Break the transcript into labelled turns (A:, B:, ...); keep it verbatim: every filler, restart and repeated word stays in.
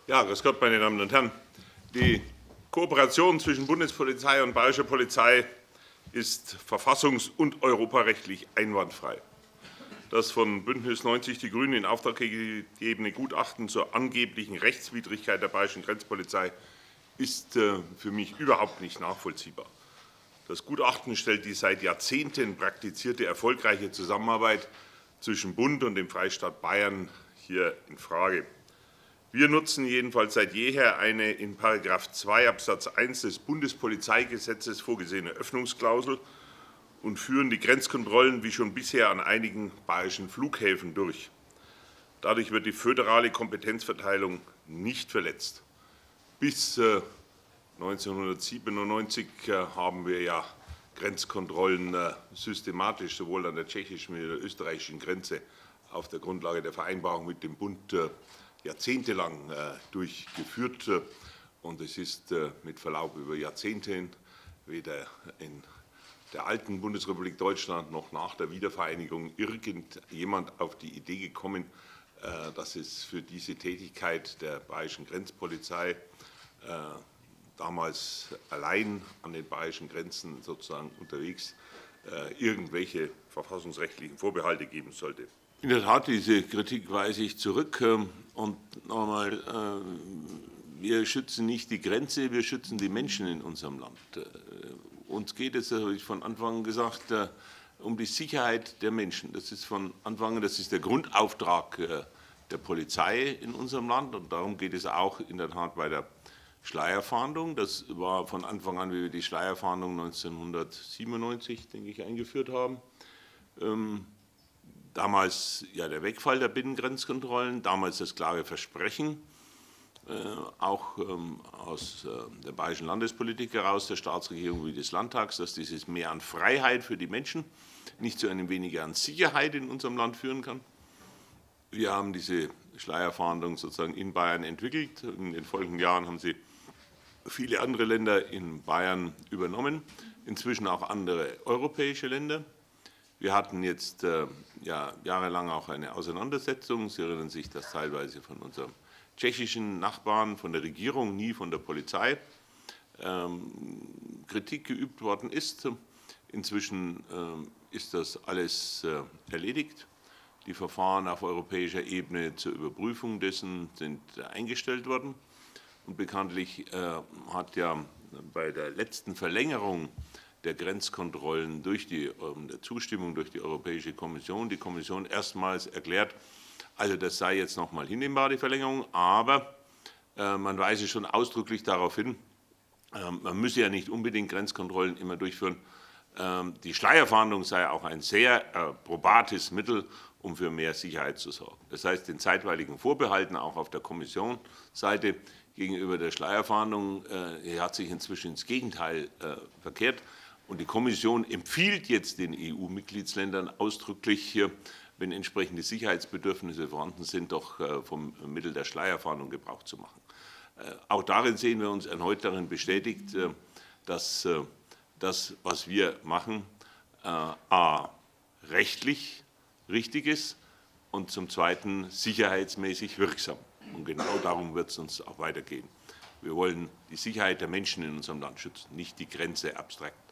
A: Ja, grüß Gott, meine Damen und Herren. Die Kooperation zwischen Bundespolizei und Bayerischer Polizei ist verfassungs- und europarechtlich einwandfrei. Das von Bündnis neunzig Die Grünen in Auftrag gegebene Gutachten zur angeblichen Rechtswidrigkeit der Bayerischen Grenzpolizei ist für mich überhaupt nicht nachvollziehbar. Das Gutachten stellt die seit Jahrzehnten praktizierte erfolgreiche Zusammenarbeit zwischen Bund und dem Freistaat Bayern hier infrage. Wir nutzen jedenfalls seit jeher eine in Paragraph zwei Absatz eins des Bundespolizeigesetzes vorgesehene Öffnungsklausel und führen die Grenzkontrollen wie schon bisher an einigen bayerischen Flughäfen durch. Dadurch wird die föderale Kompetenzverteilung nicht verletzt. Bis neunzehnhundertsiebenundneunzig haben wir ja Grenzkontrollen systematisch sowohl an der tschechischen wie an der österreichischen Grenze auf der Grundlage der Vereinbarung mit dem Bund jahrzehntelang durchgeführt. Und es ist mit Verlaub über Jahrzehnte weder in der alten Bundesrepublik Deutschland noch nach der Wiedervereinigung irgendjemand auf die Idee gekommen, dass es für diese Tätigkeit der Bayerischen Grenzpolizei damals allein an den bayerischen Grenzen sozusagen unterwegs irgendwelche verfassungsrechtlichen Vorbehalte geben sollte. In der Tat, diese Kritik weise ich zurück. Und nochmal, wir schützen nicht die Grenze, wir schützen die Menschen in unserem Land. Uns geht es, das habe ich von Anfang an gesagt, um die Sicherheit der Menschen. Das ist von Anfang an, das ist der Grundauftrag der Polizei in unserem Land. Und darum geht es auch in der Tat bei der Schleierfahndung. Das war von Anfang an, wie wir die Schleierfahndung neunzehnhundertsiebenundneunzig, denke ich, eingeführt haben. Ähm, damals ja der Wegfall der Binnengrenzkontrollen, damals das klare Versprechen, äh, auch ähm, aus äh, der bayerischen Landespolitik heraus, der Staatsregierung wie des Landtags, dass dieses Mehr an Freiheit für die Menschen nicht zu einem weniger an Sicherheit in unserem Land führen kann. Wir haben diese Schleierfahndung sozusagen in Bayern entwickelt. In den folgenden Jahren haben sie viele andere Länder in Bayern übernommen, inzwischen auch andere europäische Länder. Wir hatten jetzt äh, ja, jahrelang auch eine Auseinandersetzung. Sie erinnern sich, dass teilweise von unserem tschechischen Nachbarn, von der Regierung, nie von der Polizei, ähm, Kritik geübt worden ist. Inzwischen äh, ist das alles äh, erledigt. Die Verfahren auf europäischer Ebene zur Überprüfung dessen sind eingestellt worden. Und bekanntlich äh, hat ja bei der letzten Verlängerung der Grenzkontrollen durch die äh, der Zustimmung durch die Europäische Kommission die Kommission erstmals erklärt, also das sei jetzt noch mal hinnehmbar, die Verlängerung, aber äh, man weise schon ausdrücklich darauf hin, äh, man müsse ja nicht unbedingt Grenzkontrollen immer durchführen. Äh, die Schleierfahndung sei auch ein sehr äh, probates Mittel, um für mehr Sicherheit zu sorgen. Das heißt, den zeitweiligen Vorbehalten auch auf der Kommissionsseite gegenüber der Schleierfahndung äh, hat sich inzwischen ins Gegenteil äh, verkehrt. Und die Kommission empfiehlt jetzt den E U-Mitgliedsländern ausdrücklich, hier, wenn entsprechende Sicherheitsbedürfnisse vorhanden sind, doch äh, vom Mittel der Schleierfahndung Gebrauch zu machen. Äh, auch darin sehen wir uns erneut darin bestätigt, äh, dass äh, das, was wir machen, äh, a. rechtlich richtig ist und zum Zweiten sicherheitsmäßig wirksam. Und genau darum wird es uns auch weitergehen. Wir wollen die Sicherheit der Menschen in unserem Land schützen, nicht die Grenze abstrakt.